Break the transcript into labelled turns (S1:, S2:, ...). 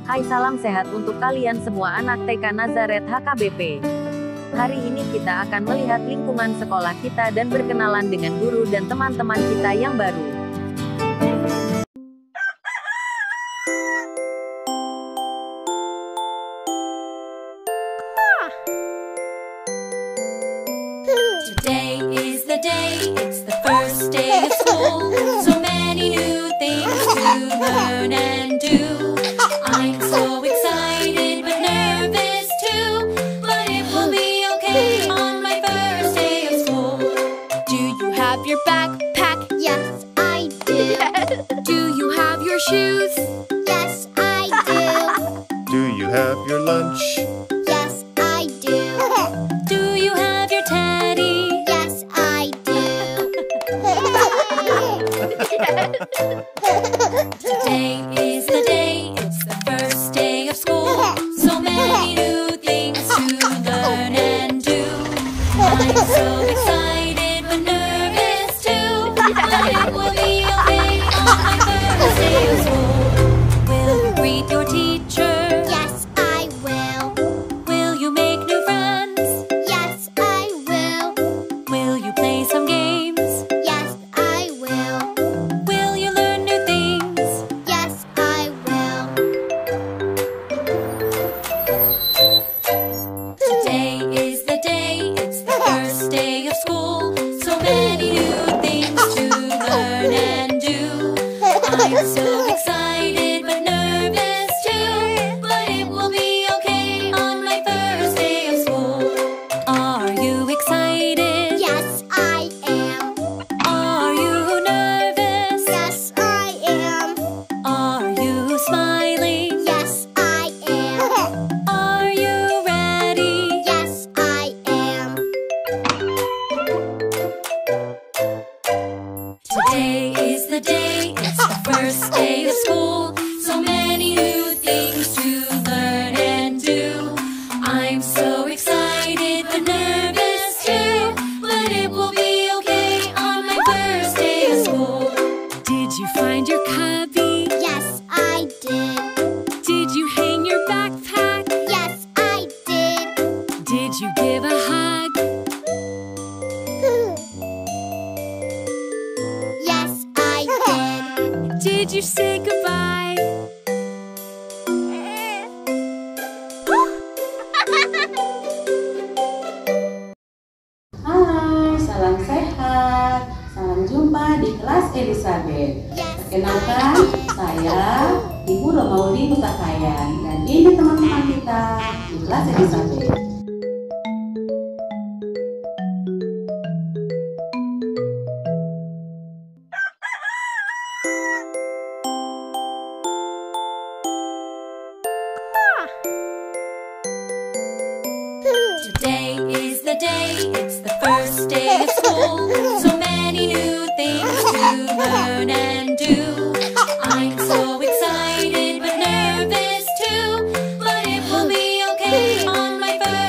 S1: Hai, salam sehat untuk kalian semua anak TK Nazaret HKBP. Hari ini kita akan melihat lingkungan sekolah kita dan berkenalan dengan guru dan teman-teman kita yang baru.
S2: Today is the day, it's the first day of school. So many new things to learn and do. I'm so excited but nervous too. But it will be okay on my first day of school. Do you have your backpack?
S3: Yes, I do.
S2: Do you have your shoes?
S3: Yes, I do.
S4: Do you have your lunch?
S3: Yes, I do.
S2: Do you have your teddy?
S3: Yes, I do.
S2: Today is the day, it's the first day of school. So many new things to learn and do. I'm so excited but nervous too. But it will be okay on my first day of school. Will you greet your teacher?
S3: Yes, I will.
S2: Will you make new friends?
S3: Yes, I will.
S2: Will you play some games?
S3: Yes, I will.
S2: Will you learn new things?
S3: Yes, I will.
S2: Today is the day, it's the first day of school. So many new things to learn and do. I'm so excited but nervous too. But it will be okay on my first day of school. Are you excited?
S3: Yes, I am.
S2: Are you nervous?
S3: Yes, I am.
S2: Are you smiling?
S3: Yes, I am.
S2: Are you ready?
S3: Yes, I am.
S2: Today is the day, it's the first day of school. So many new things to learn and do. I'm so excited but nervous too. But it will be okay on my first day of school. Did you find your cubby?
S3: Yes, I did.
S2: Did you hang your backpack?
S3: Yes, I did.
S2: Did you give a hug?
S3: Yes, I did.
S2: Did you say goodbye?
S5: Hai, salam sehat. Salam jumpa di kelas Elizabeth. Perkenalkan, saya Ibu Romaudi Utakayan dan ini teman-teman kita di kelas Elizabeth.
S2: Today is the day, it's the first day of school. So many new things to learn and do. I'm so excited but nervous too. But it will be okay on my first